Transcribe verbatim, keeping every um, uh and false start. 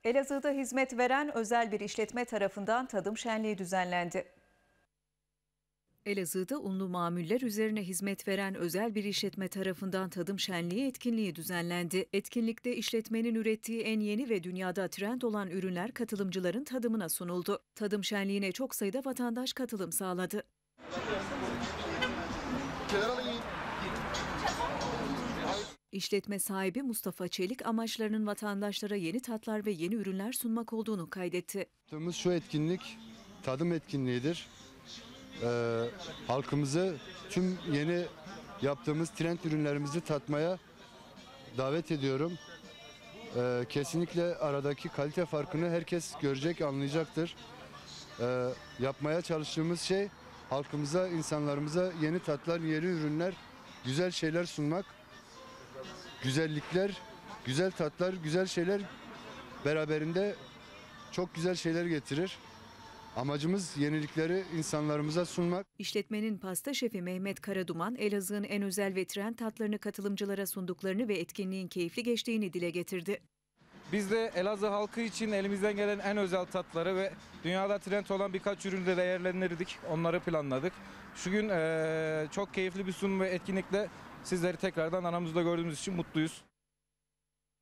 Elazığ'da hizmet veren özel bir işletme tarafından tadım şenliği düzenlendi. Elazığ'da unlu mamuller üzerine hizmet veren özel bir işletme tarafından tadım şenliği etkinliği düzenlendi. Etkinlikte işletmenin ürettiği en yeni ve dünyada trend olan ürünler katılımcıların tadımına sunuldu. Tadım şenliğine çok sayıda vatandaş katılım sağladı. İşletme sahibi Mustafa Çelik amaçlarının vatandaşlara yeni tatlar ve yeni ürünler sunmak olduğunu kaydetti. Yaptığımız şu etkinlik tadım etkinliğidir. Ee, halkımızı tüm yeni yaptığımız trend ürünlerimizi tatmaya davet ediyorum. Ee, kesinlikle aradaki kalite farkını herkes görecek, anlayacaktır. Ee, yapmaya çalıştığımız şey halkımıza, insanlarımıza yeni tatlar, yeni ürünler, güzel şeyler sunmak. Güzellikler, güzel tatlar, güzel şeyler beraberinde çok güzel şeyler getirir. Amacımız yenilikleri insanlarımıza sunmak. İşletmenin pasta şefi Mehmet Karaduman, Elazığ'ın en özel ve trend tatlarını katılımcılara sunduklarını ve etkinliğin keyifli geçtiğini dile getirdi. Biz de Elazığ halkı için elimizden gelen en özel tatları ve dünyada trend olan birkaç ürünü de değerlendirdik. Onları planladık. Şu gün ee, çok keyifli bir sunum ve etkinlikle sizleri tekrardan aramızda gördüğümüz için mutluyuz.